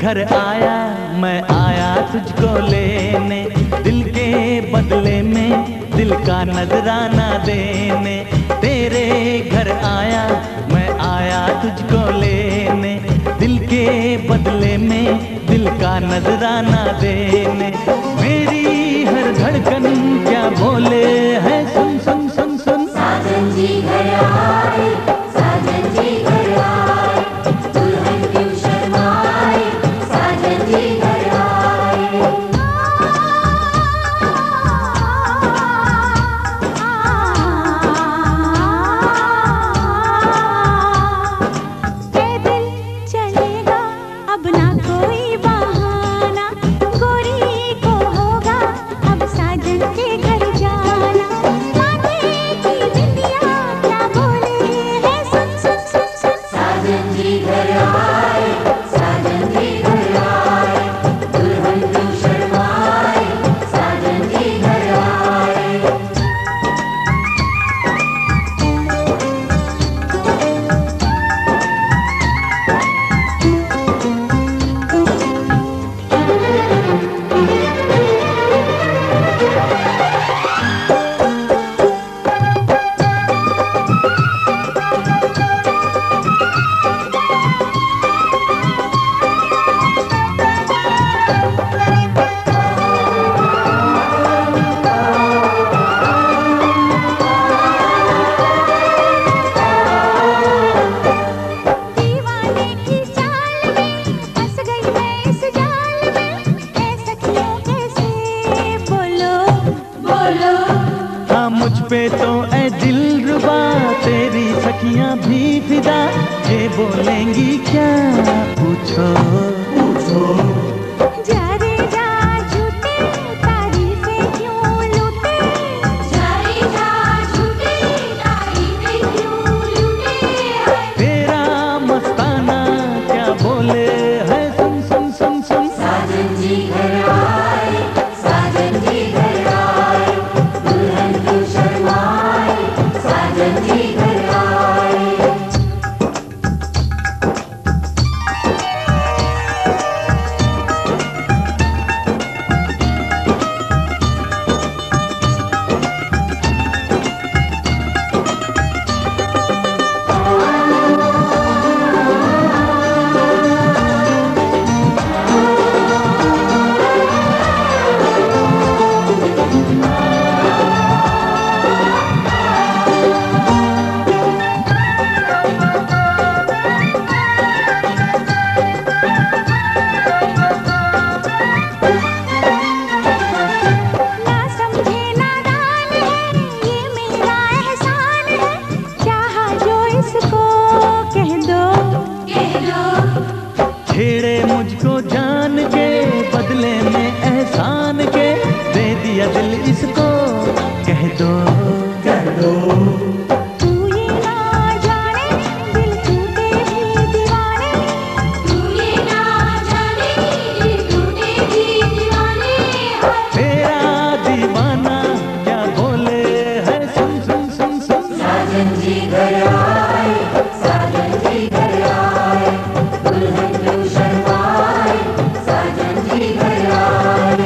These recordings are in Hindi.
घर आया, मैं आया तुझको लेने, दिल के बदले में दिल का नजराना देने। तेरे घर आया, मैं आया तुझको लेने, दिल के बदले में दिल का नजराना देने। मेरी हर धड़कन क्या बोले है, सुन सुन सुन सुन। साजन जी घर आए, साजन जी घर आए, दुल्हन क्यों शर्माए, साजन जी घर आए। ये दिल चलेगा अब ना कोई बहाना, गोरी को होगा अब साजन के घर जाना। माथे की बिंदिया क्या बोले है, सुन सुन सुन सुन। साजन जी घर आए, साजन जी घर आए, दुल्हन क्यों शर्माए, साजन जी घर आए। दीवाने की चाल में फंस गई मैं इस जाल में, ऐ सखियों कैसे बोलो बोलो। हाँ मुझ पे तो ऐ दिलरुबा तेरी सखियां भी फिदा, ये बोलेंगी क्या पूछो पूछो। जा रे जा झूठे तारीफें क्यों लूटे, जा रे जा झूठे तारीफें क्यों लूटे हैं। तेरा मस्ताना क्या बोले है, सुन सुन सुन सुन। साजन जी घर आए, साजन जी घर आए, दुल्हन क्यों शर्माए, साजन जी घर आए। ना समझे नादान है ये मेरा एहसान है, चाहा जो इसको कह दो कह दो। छेड़े मुझको जान के बदले में एहसान के, दे दिया दिल इसको कह दो कह दो। तू ये ना जाने दिल टूटे भी दीवाने, तू ये ना जाने दिल टूटे भी दीवाने हैं। तेरा दीवाना क्या बोले है, सुन सुन सुन सुन। साजन जी घर आए, साजन जी घर आए, दुल्हन क्यों शर्माए, साजन जी घर आए।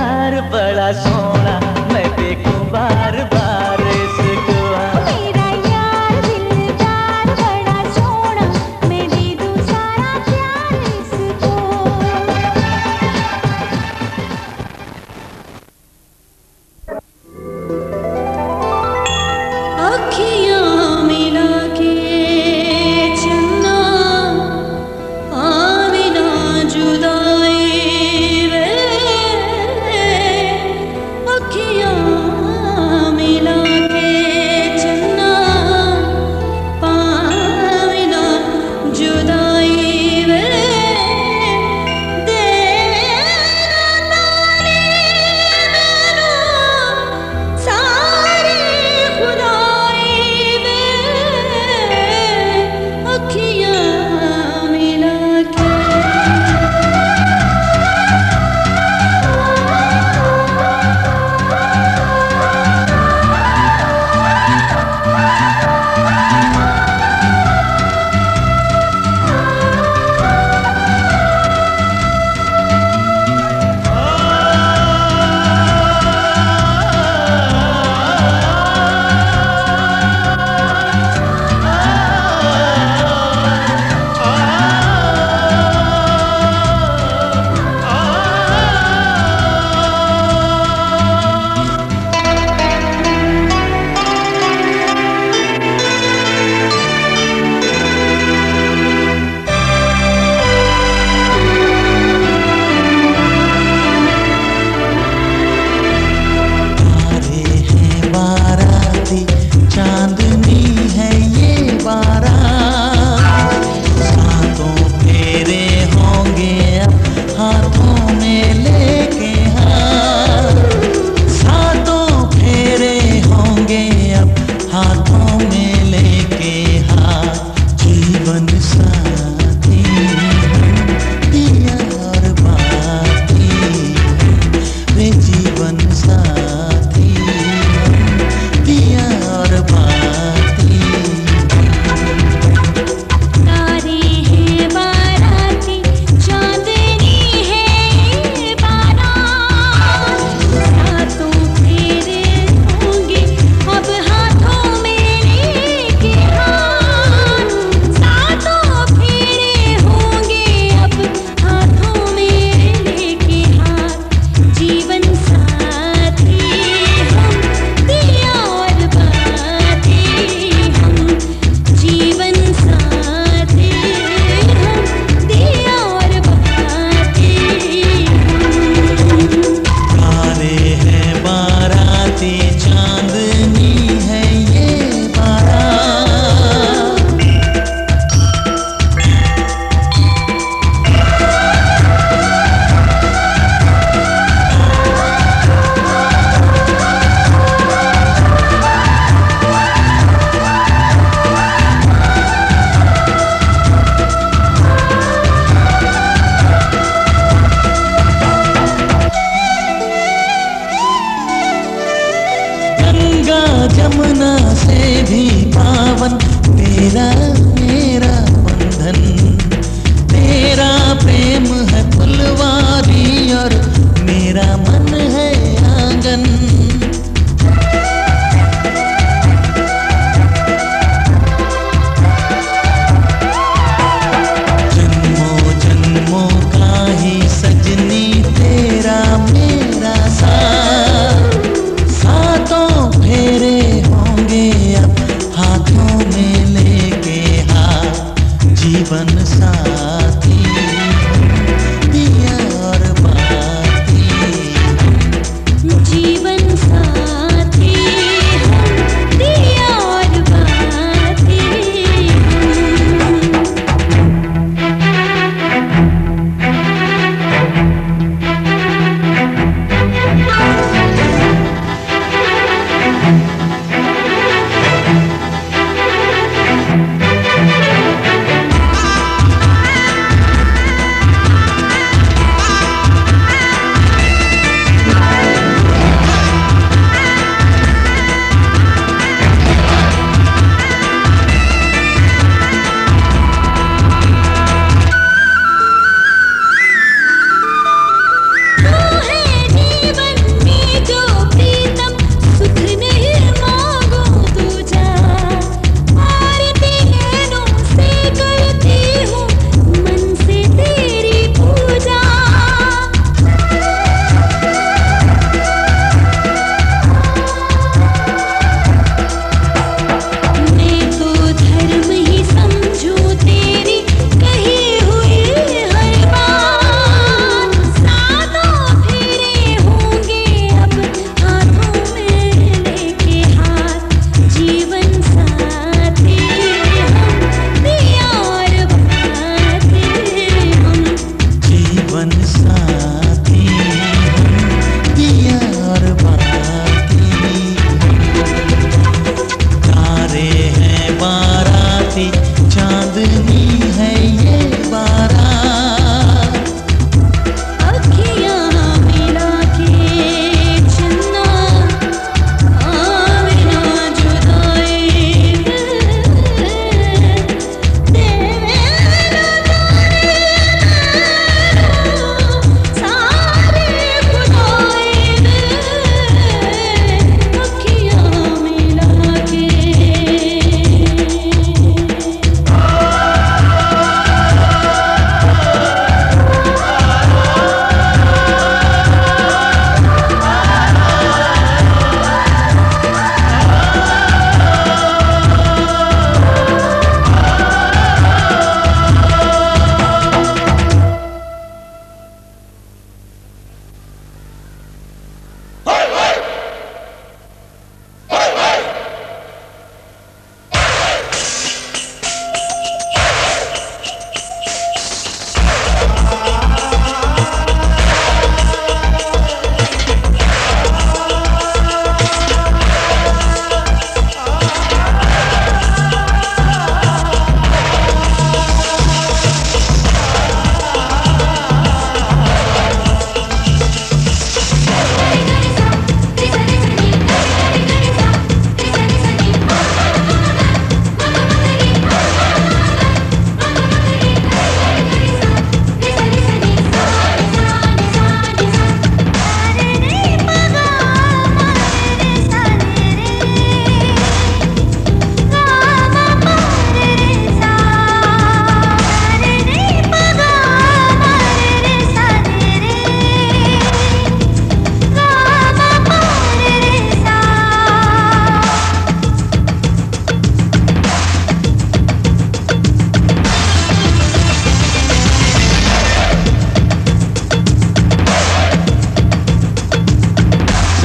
यार बड़ा सोना, मैं देखूं बार बार इसको। मेरा यार दिलदार बड़ा सोना, मैं दे दूं सारा प्यार इसको। अखियाँ मिला के चन्ना आवे ना जुदाई वे, अखियाँ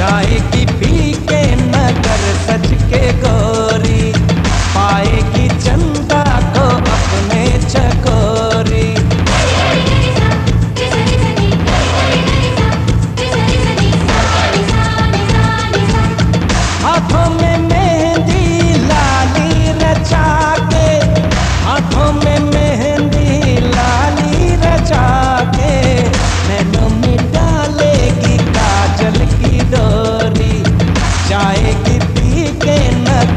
जाएगी पी के नगर सज के गोरी, पाएगी चंदा को अपने चकोरी। हाथों में मेहंदी लाली रचा के, हाथों में मेहंदी लाली रचा के, नैनों में डालेगी काजल की डोरी, जाएगी पी के नगर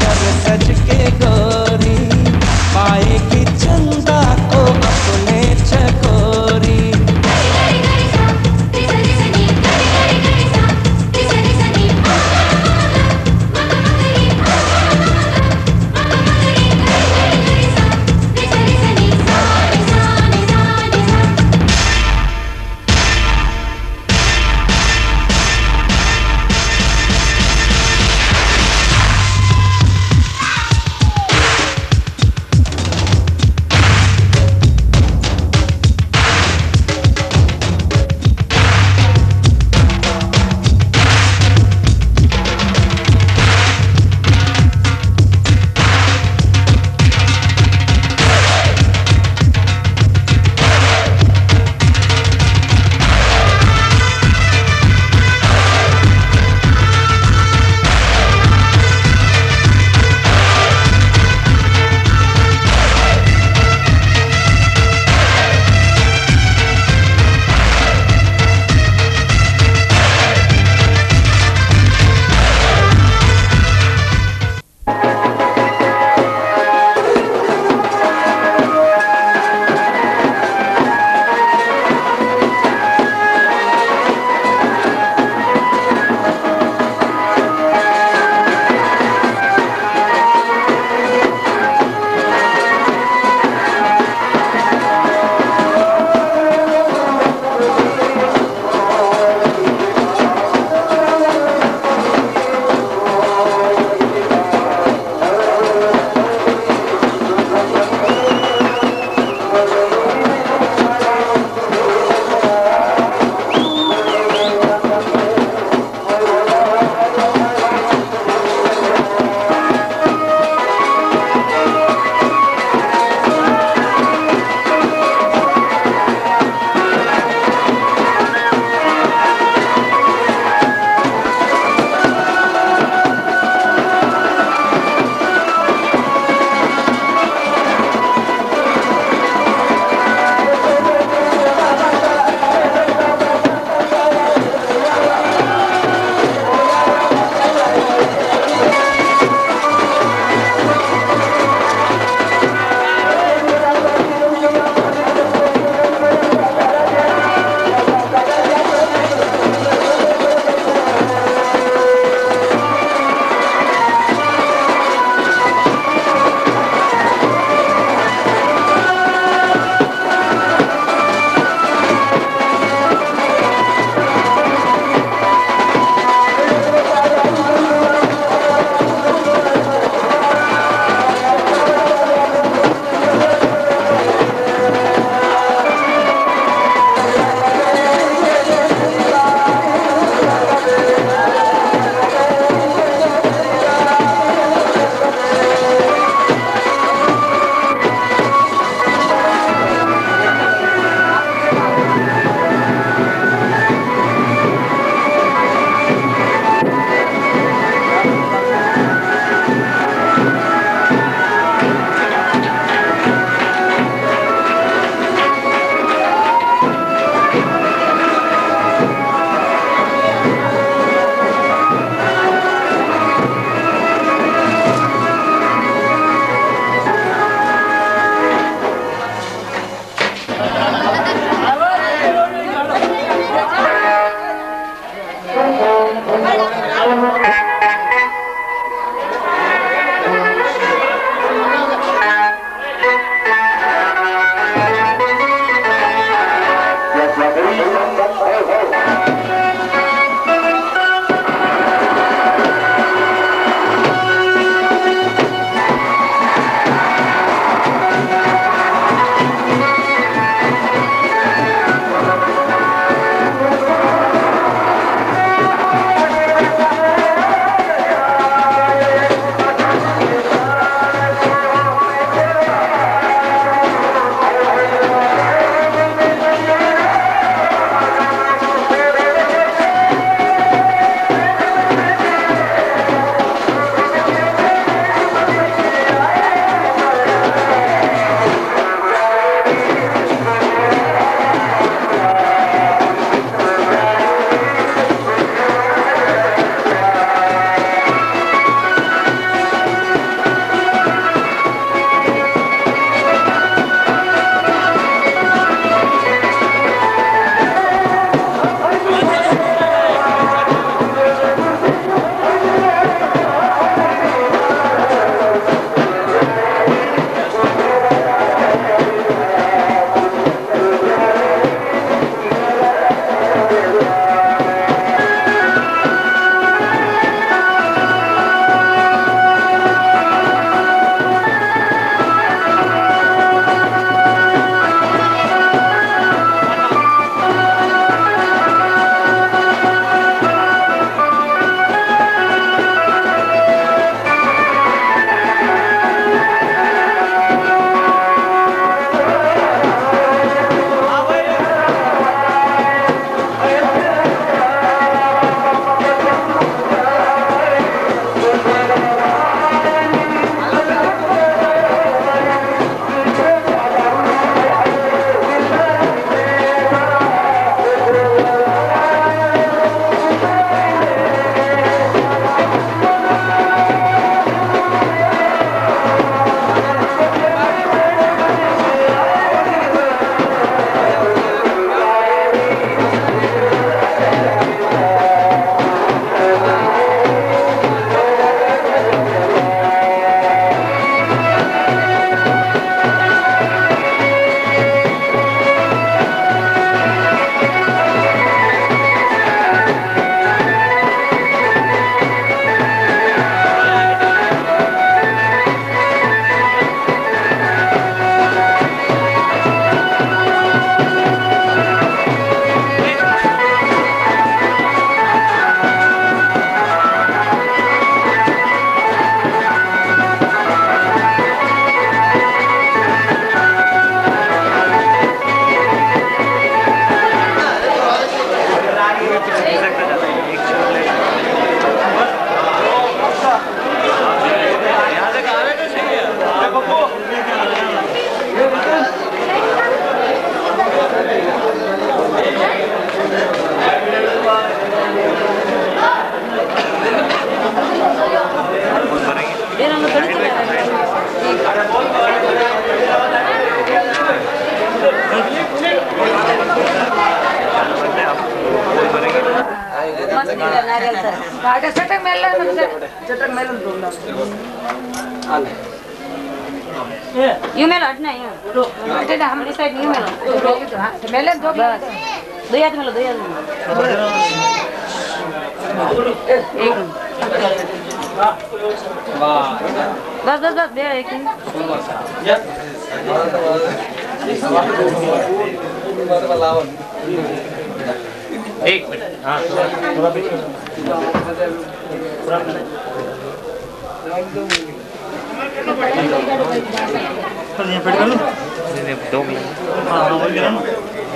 चटक मेल चटक मेल यू मेल हटना है हटे हमारी साइड नहीं मेल दो हाथ में लो दो हाथ में बस दे एक मिनट हाँ थोड़ा पेट कर लो 2 मिनट हाँ वही करो ना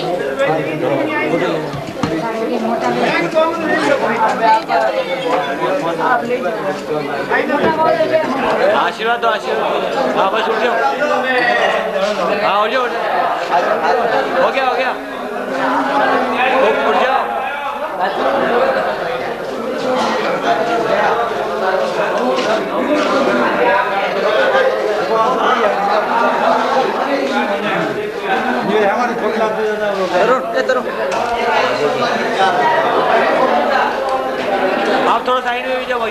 आशीर्वाद दो आशीर्वाद हाँ बस उठ जाओ हाँ हो जाओ हो गया उठ जाओ आप थोड़ा साइड में भी जाओ भाई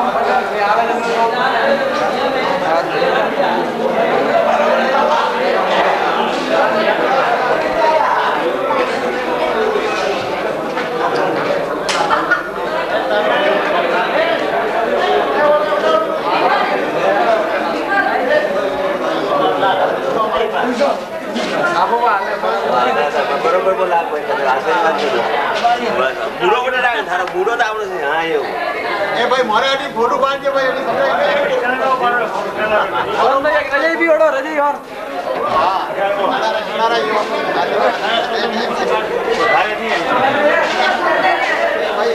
बरोबर बोला बुढ़ो को डाल थारा बुढ़ो तो आवड़े से हां यो ए भाई मारे अडी फोटो बांध के भाई अडी रजई भी ओडो रजई और हां हमारा यो भाई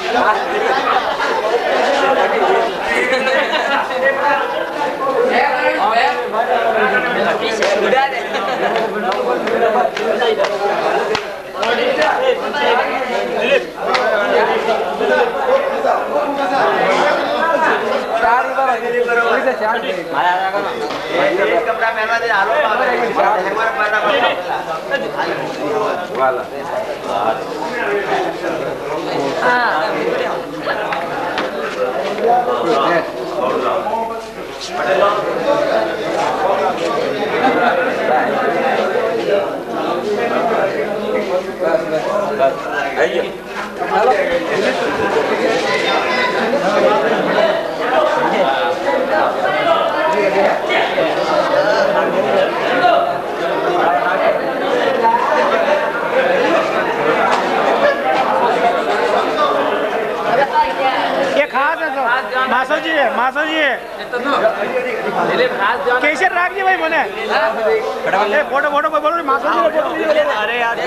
ये बुढ़ा दे कपड़ा पहनवा दे आलो मासो जी केसर राख जी भाई मने फोटो फोटो कोई बोलो मासो जी अरे यार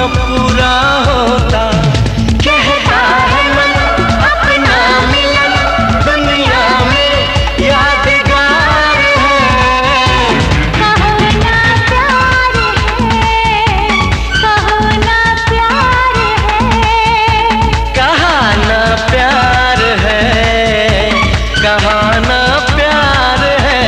पूरा होता। कहता है मन अपना मिलन दुनिया में यादगार है। कहो ना प्यार है, कहो ना प्यार है, कहा ना प्यार है, कहा ना प्यार है।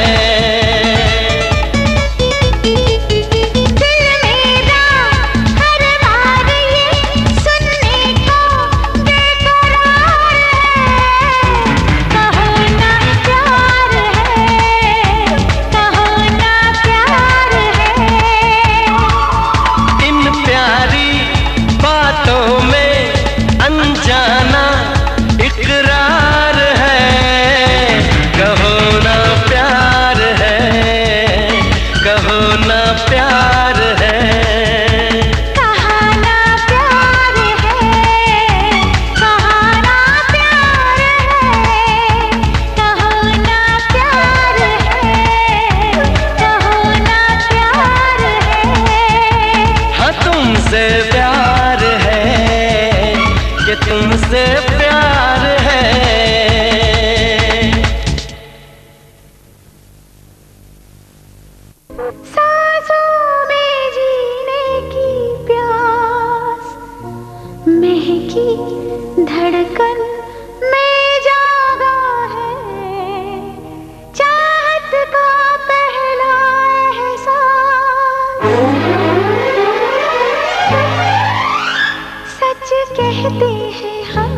दिल मेरा हर बार ये सुनने को बेकरार है। कहो ना प्यार है, कहो ना प्यार है। इन प्यारी बातों में अनजाना इकरार है। कहो ना प्यार है, कहो ना प्यार है। कहा ना प्यार है, कहा ना प्यार है, कहो ना प्यार है, कहो ना प्यार है। हाँ तुमसे प्यार है, कि तुमसे प्यार है। सांसों में जीने की प्यास, महकी धड़कन में जागा है। चाहत का पहला एहसास, सच कहते हैं हम।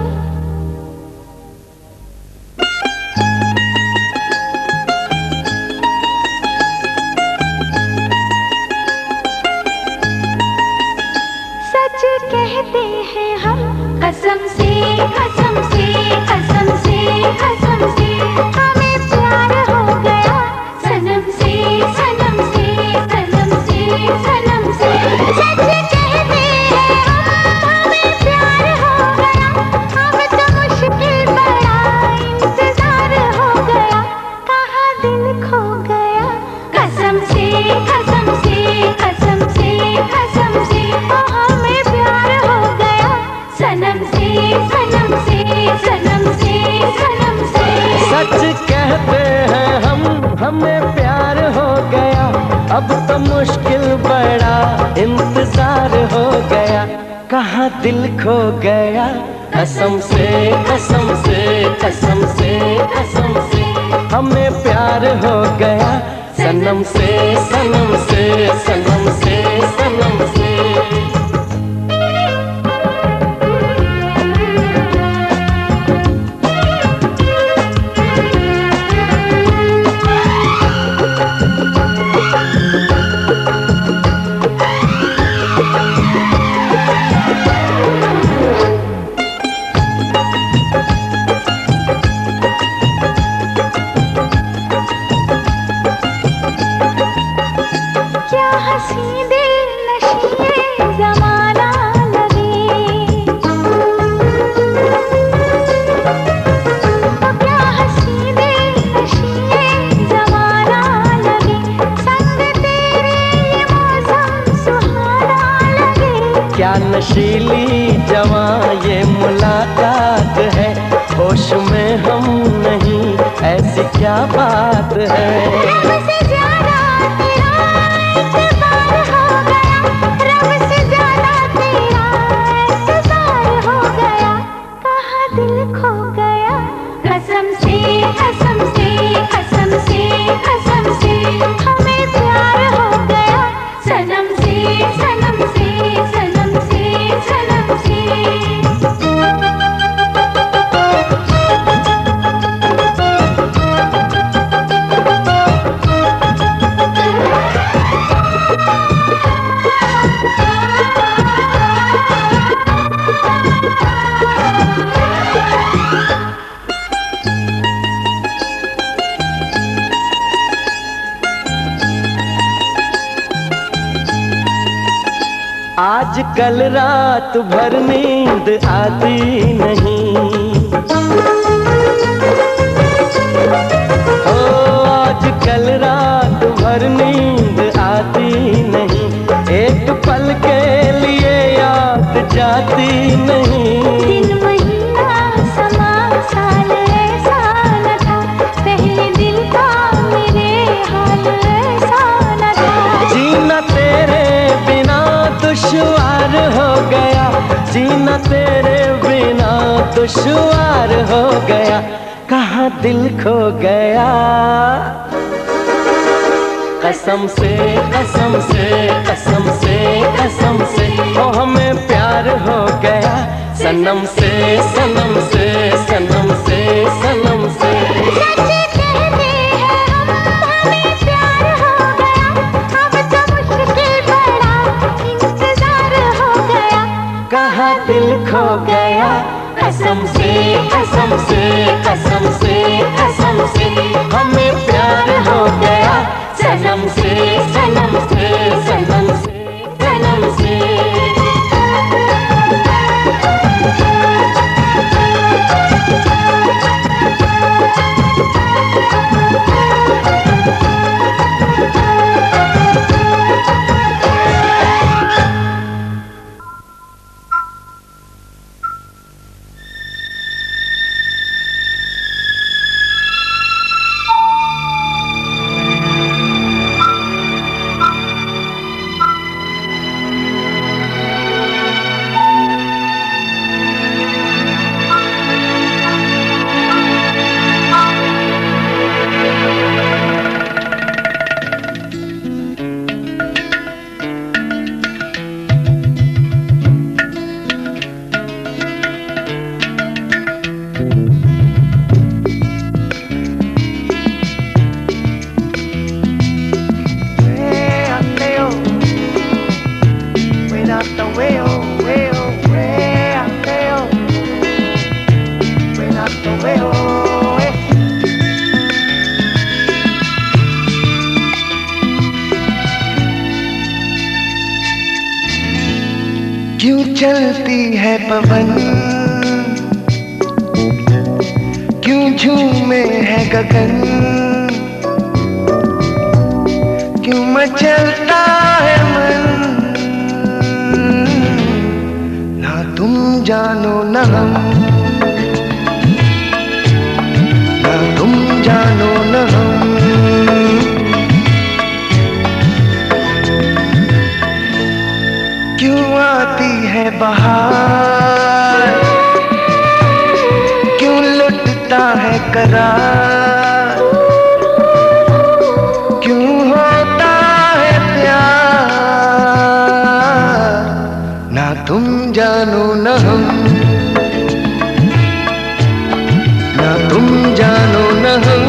सच कहते हैं हम, कसम से कसम से कसम से कसम से हमें प्यार हो गया। सनम से सनम से सनम से सनम से सच कहते हैं हम, हमें प्यार हो गया। अब तो मुश्किल बड़ा इंतजार हो गया। कहाँ दिल खो गया। कसम से कसम से कसम से कसम से हमें प्यार हो गया। सनम से सनम से सनम से सनम से सच कहते हैं हम, हमें प्यार हो गया। अब तो मुश्किल बड़ा इंतजार हो गया। कहाँ दिल खो गया। कसम से कसम से कसम से कसम से हमें प्यार हो गया। सनम से सनम से सनम से सनम से। क्या हंसी दिल नशीए ज़माना लगे। क्या हंसी दिल नशीए ज़माना लगे। संग तेरे ये मौसम सुहाना लगे। क्या नशीली जवां ये मुलाकात है। होश में हम नहीं, ऐसी क्या बात है। रब से ज्यादा तेरा एतबार हो गया। रब से ज्यादा तेरा एतबार हो गया। कहाँ दिल खो गया। कसम से कसम से कसम से कसम से हमें प्यार हो गया। सनम से सनम से सनम से सनम से। आज कल रात भर नींद आती नहीं। ओ आज कल रात भर नींद आती नहीं। एक पल के लिए या जीना तेरे बिना दुश्वार हो गया, कहाँ दिल खो गया। कसम से कसम से कसम से कसम से ओ हमें प्यार हो गया, सनम से सनम से सनम से सनम से। सच कहते हैं हमें प्यार हो गया, अब तो मुश्किल बड़ा इंतजार हो गया, कहाँ दिल खो गया। कसम से कसम से कसम से कसम से हमें प्यार हो गया, सनम से सनम से सनम से सनम से। क्यों चलती है पवन, क्यों झूमे है गगन, क्यों मचलता है मन, ना तुम जानो न हम, ना तुम जानो न हम। क्यों आती है बहार, क्यों लुटता है करार, क्यों होता है प्यार, ना तुम जानो न हम, ना तुम जानो न हम।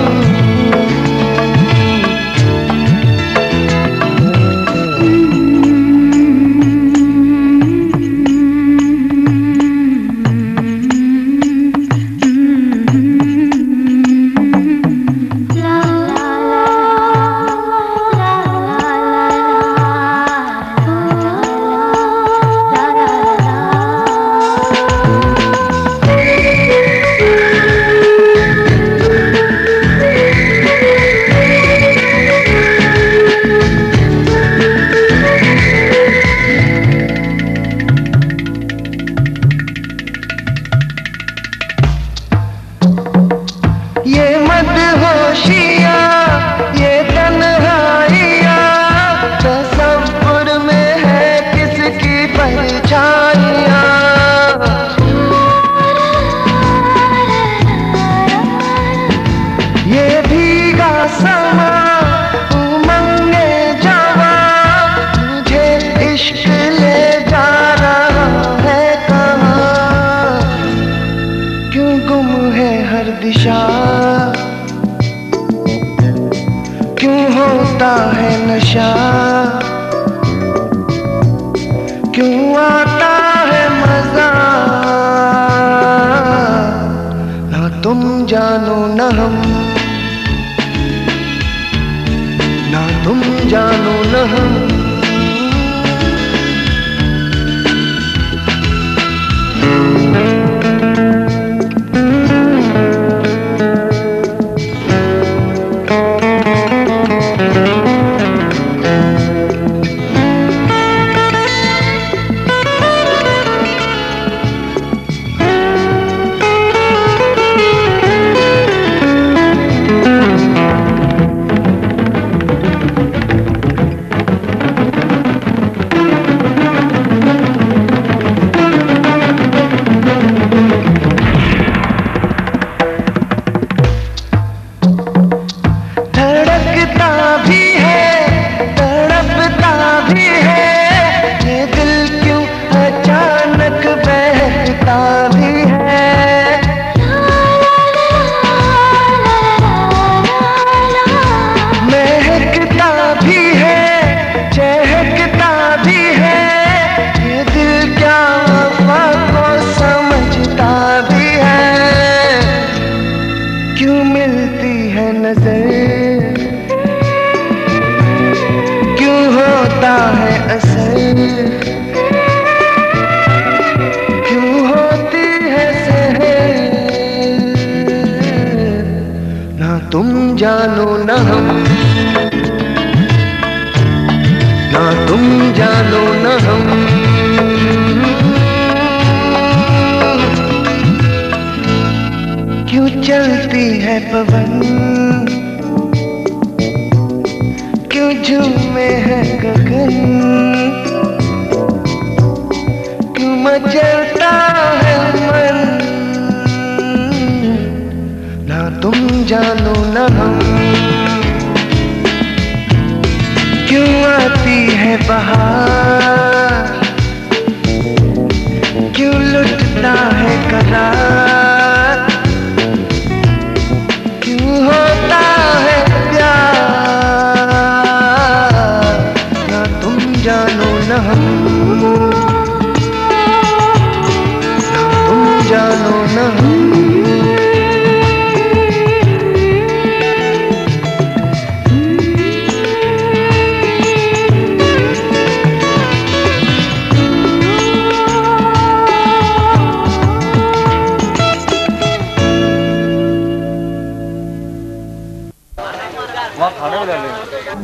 ये मदहोशिया, ये तन्हाइया, तसव्वुर में है किसकी परछाइयाँ। ये भीगा समा उमंगे जवा, मुझे इश्क ले जा रहा है कहाँ। क्यों गुम है हर दिशा, क्यों होता है नशा, क्यों आता है मजा, ना तुम जानो न हम, ना तुम जानो न हम। क्यों होती है सहर, ना तुम जानो ना हम, ना तुम जानो ना हम। क्यों चलती है पवन, क्यों झूमे है गगन, क्यों मचलता है मन, ना तुम जानो ना हम। क्यों आती है बहार, क्यों लुटता है करार, क्यों होता है प्यार, ना तुम जानो ना हम, ना तुम जानो ना हम। वहाँ खाने में डालेंगे।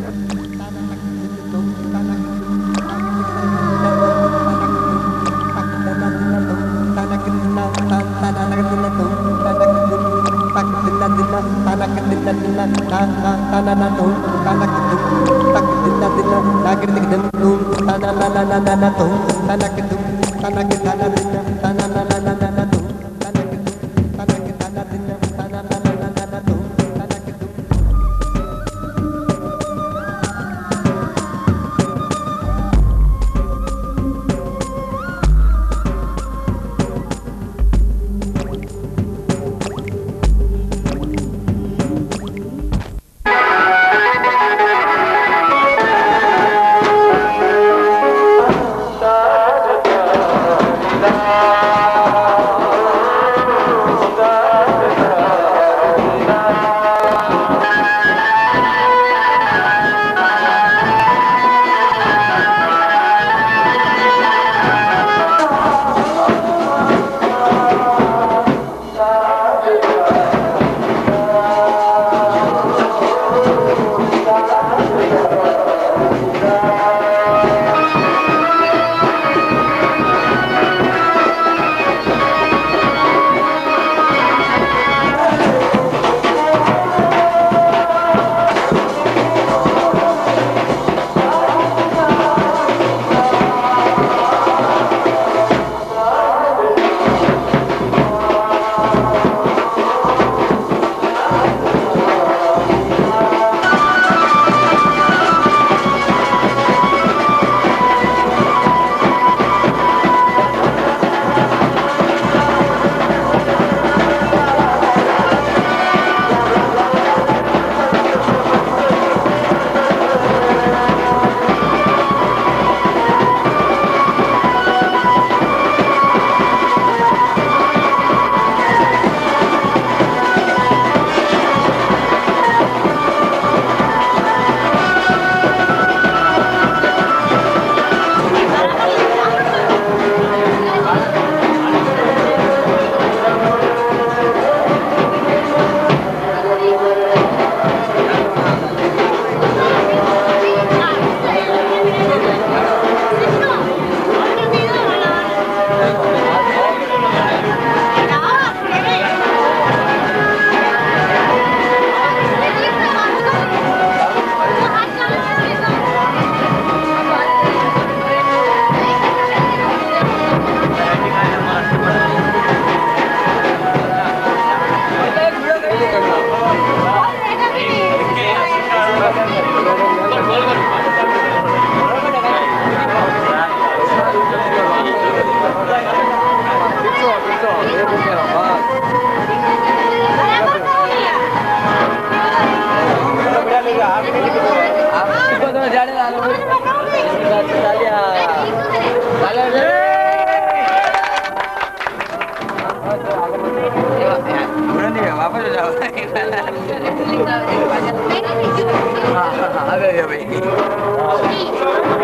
वापस हो जाओ आ गए भाई